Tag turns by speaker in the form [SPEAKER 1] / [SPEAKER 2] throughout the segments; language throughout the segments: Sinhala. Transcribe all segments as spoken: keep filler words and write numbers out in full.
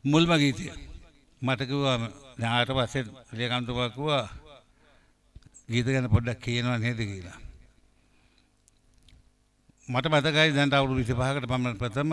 [SPEAKER 1] මුල්ම ගීතය මට කිව්වා ඥාට පස්සේ ලේකම්තුමා කිව්වා ගීත ගැන පොඩ්ඩක් කියනවා නේද කියලා. මට මතකයි දැන් අවුරුදු විසිපහකට පමණ ප්‍රථම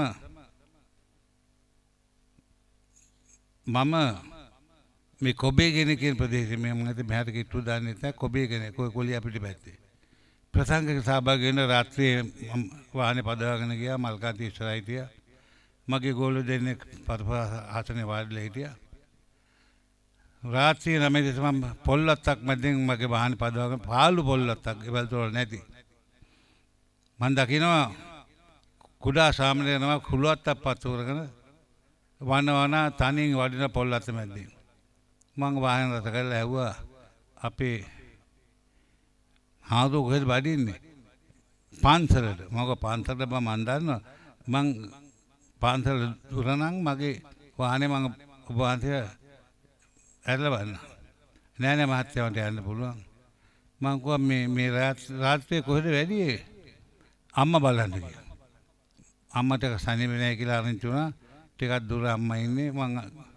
[SPEAKER 1] මම මේ කොබේගෙන කියන ප්‍රදේශයේ මම හිතේ මෙහාට කිට්ටු දාන්නේ නැහැ කොබේගෙන කොයි කොලිය අපිට පැත්තේ. ප්‍රසංගයක සහභාගී වෙන රාත්‍රියේ වාහනේ පදවාගෙන ගියා මල්කාන්ති ඉස්සරහ හිටියා. මගේ ගෝලු දෙන්නෙක් පරපහාසනේ වාඩිලා හිටියා. රාත්‍රියේ නමේ දස මම පොල්ලත්තක් මැදින් මගේ වාහනේ පදවාගෙන පාළු පොල්ලත්තක් ඒවල තොර නැති. මම දකිනවා කුඩා සාමණේරයන්ව කුලවත්තක් පත්තුරගෙන වනවන තනින් වඩින පොල්ලත්ත මැදින්. මං වාහන රස කරලා ඇහුවා අපේ හාමුදුරුවෝ කොහෙද වඩින්නේ? පන්සලට. මම පන්සලට මම දන්නවා. මං පන්සල දුර නම් මගේ වාහනේ මං ඔබ වහන්සේ ඇරලා බලන්න. නෑ නෑ මහත්තයා මට යන්න පුළුවන්. මං කිව්වා මේ මේ රාත්‍රියේ කොහෙද වැඩියේ? අම්මා බලන්න කියලා. අම්මට සනීප නෑ කියලා අරන් තුනා ටිකක් දුර අම්මා ඉන්නේ මං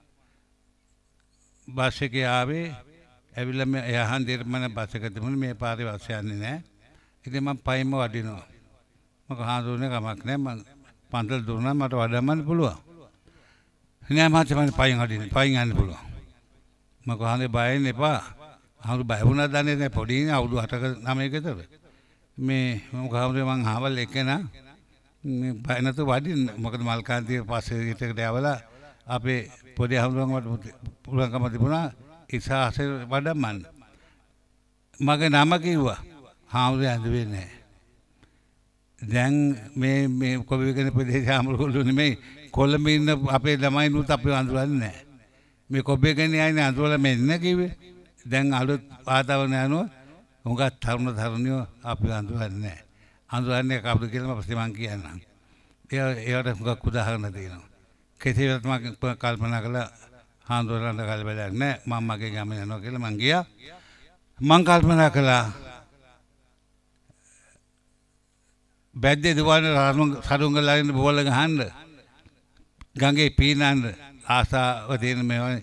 [SPEAKER 1] බස් එකේ ආවේ ඇවිල්ලා මේ යහන් දෙයට මම බස් එක තිබුණේ මේ පාරේ බස් යන්නේ නැහැ. ඉතින් මම පයින්ම වඩිනවා. මම හාඳුනේ කමක් නැහැ මම පන්සල් දුන්නා මට වඩම්මන්න පුළුවන්. නෑ මම තමයි පයින් වඩින්නේ පයින් යන්න පුළුවන්. මම කොහොමද බය වෙන්න එපා. හාඳු බය වුණා දන්නේ නැහැ පොඩි නේ අවුරුදු අටක නවයක විතර. මේ මම කොහොමද මං ආවල් එකේනා මේ බය නැතුව වඩින්න මොකද මල්කාන්තියේ පස්සේ ඊටකට යවලා අපේ පොඩි හමුදුරන්ට පුළුවන්කම තිබුණා ඉස්සහසේ වඩම්මන්න. මගේ නම කිව්වා. හාමුදුරුවෝ ඇඳුවේ නැහැ. දැන් මේ මේ කොබේගෙන ප්‍රදේශ හාමුදුරුවෝ නෙමෙයි කොළඹ ඉන්න අපේ ළමයිනුත් අපේ අඳුරන්නේ නැහැ. මේ කොබේගෙන යන්නේ අඳුරලා මෙන්න කිව්වේ. දැන් අලුත් වාතාවරණ යනවා. උඟක් තරුණ තරුණියෝ අපේ අඳුරන්නේ නැහැ. අඳුරන්නේ කවුද කියලා මම මං කියන්නම්. ඒ ඒවට උඟක් උදාහරණ දෙනවා. කෙසේවත් මම කල්පනා කළා හාමුදුරන්ට කල්පනා නැහැ මම මගේ ගම යනවා කියලා මං ගියා. මං කල්පනා කළා බැද්දේ දුවන සරුංගලාගෙන බෝල ගහන්න ගඟේ පීනන්න ආසාව තියෙන මේ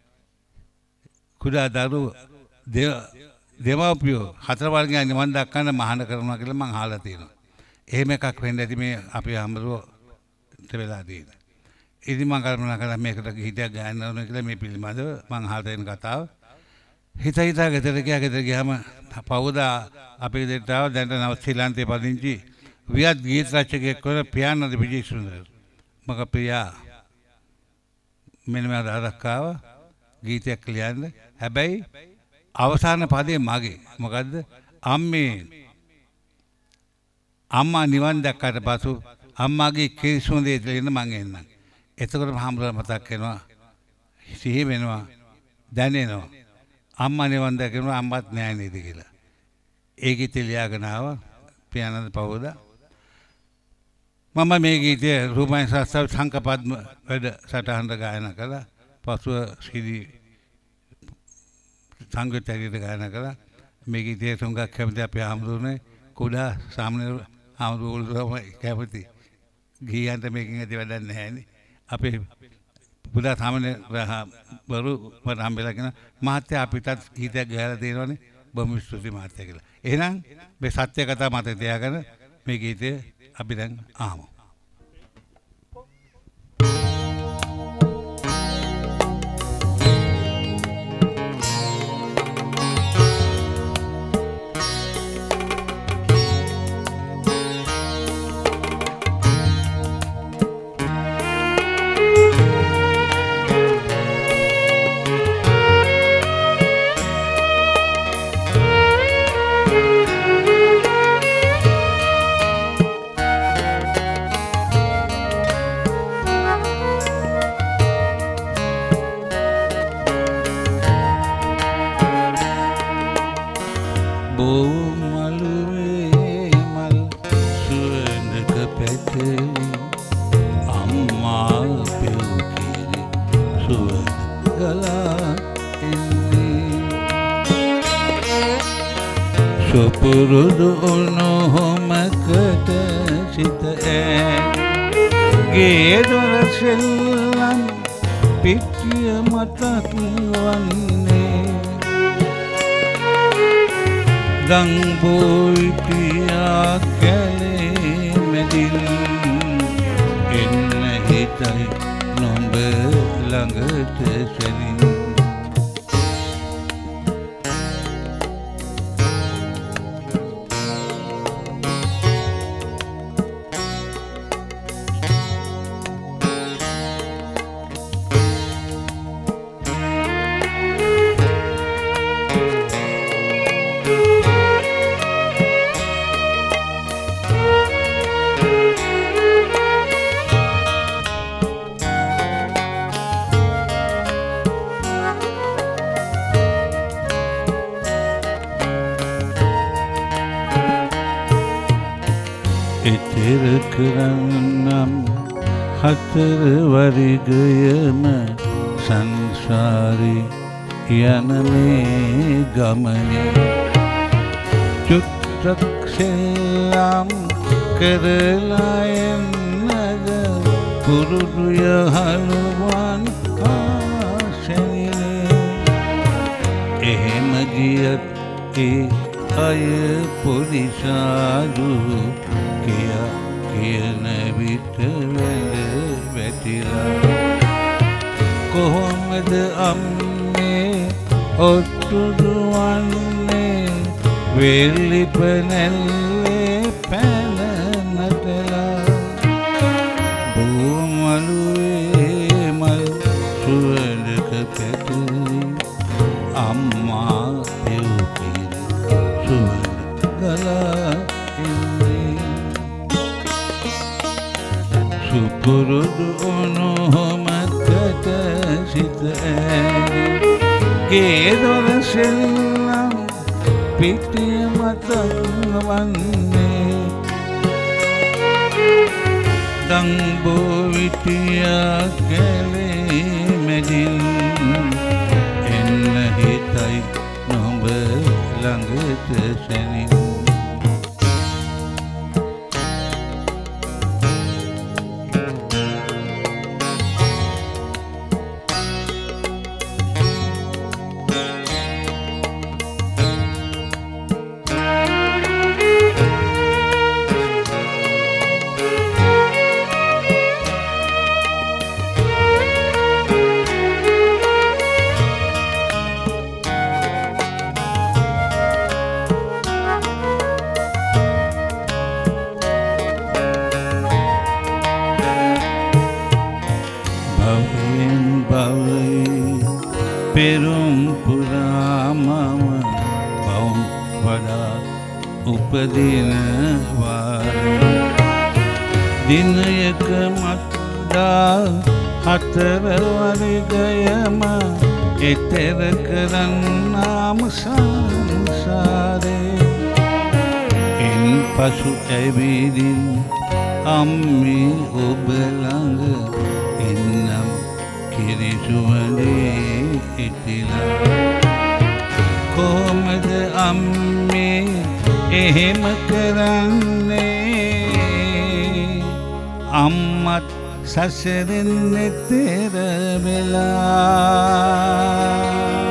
[SPEAKER 1] කුඩා දරුවෝ දෙමව්පියෝ හතර වර්ගයන් නිවන් දක්වන්න මහාන කරනවා කියලා මං අහලා තියෙනවා. එහෙම එකක් වෙන්න ඇති මේ අපේ හාමුදුරුවෝ වෙලා තියෙන. ඉතින් මම කල්පනා කළා මේකට හිතයක් ගන්න ඕන කියලා මේ පිළිබඳව මම අහලා තියෙන කතාව. හිත හිතා ගෙදර ගියා ගෙදර ගියාම පවුදා අපේ ගෙදරට ආව දැන් නව ශ්‍රී ලංකාවේ පදිංචි වියත් ගීත රචකයෙක් වන පියානන්ද විජේසුන්දර. මම පියා මෙන්න මේ අදහසක්ව ගීතයක් ලියන්න. හැබැයි අවසාන පදේ මගේ. මොකද්ද? අම්මේ අම්මා නිවන් දැක්කට පසු අම්මාගේ කිරිසුඳේ දෙන්න මං එන්නම්. එතකොට හාමුදුරුවෝ මතක් වෙනවා සිහි වෙනවා දැනෙනවා අම්මා නිවන් දැකනවා අම්මත් නෑ නේද කියලා. ඒ ගීතය ලියාගෙන ආවා පියානන්ද පවුදා. මම මේ ගීතය රූපයන් ශාස්ත්‍ර සංකපද්ම වැඩ සටහනට ගායනා කළා. පසුව ශ්‍රී සංගීතයට ගායනා කළා. මේ ගීතයේ තුඟක් කැමති අපේ හාමුදුරුවනේ කුඩා සාමාන්‍ය හාමුදුරුවෝ කැමති. ගීයන්ට මේකෙන් ඇති වැඩක් නැහැ නේ. අපේ පුදා සාමාන්‍ය බරු මට හම්බෙලා කියන මහත්තයා අපිටත් ගීතයක් ගහලා දෙනවනේ බොහොම ස්තුතියි මහත්තයා කියලා. එහෙනම් මේ සත්‍ය කතා මත තියාගෙන මේ ගීතය අපි දැන් අහමු.
[SPEAKER 2] සුපුරුදු උණුහුමකට සිත ඈ ගේ දොර සෙල්ලම්
[SPEAKER 1] පිටිය මතක් වන්නේ දංබෝවිටියා කැලේ මැදින් එන්න හිතයි නොඹ ළඟට සැනින් එතෙර කරන්නම් හතර වරිගයම සංසාරේ යන මේ ගමනේ චුට්ටක් සෙල්ලම් කරලා එන්නද පුරුදු යහළුවන් ආසනිනේ එහෙම ගියත් ඒ අය පොඩිසාදු කියා කියන විට වැඳ වැටිලා කොහොමද අම්මේ ඔට්ටු දුවන්නේ වෙල්ලි පැනල්ලේ පැන නටලා බෝමලුවේ මල් සුවඳක පැටලි අම්මා පෙව්කින් සුවඳ ගලා සුපුරුදු ඔනොහොමකට සිත ඇලි ගේ දොර සෙල්ලම් පිටිය මතක් වන්නේ දංබෝවිටියා කැලේ මැදින් එන්න හිතයි නොඹ ළඟට සැනින් පෙරුම් පුරාමම බවුම් වඩා උපදිනවා දිනයක මත්දා හතර වරිගයම එතෙර කරන්නාම සංසාරේ ඉන් පසු ඇවිදින් අම්මේ ඔබ ළඟ එන්නම් කිරිසුවඳේ ඉතිලා කොහොමද අම්මේ එහෙම කරන්නේ අම්මත් සසරෙන් එතෙර වෙලා